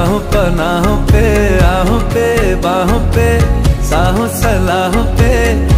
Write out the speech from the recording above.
राहों पनाहों पे, आहों पे बाहों पे, साहों सलाहों पे